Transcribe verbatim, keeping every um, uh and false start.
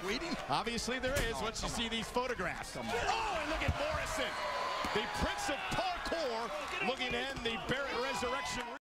tweeting? Obviously there is Oh, once you come see on. these photographs. Come on. Oh, and look at Morrison, the Prince of Parkour, looking to end the Barrett Resurrection.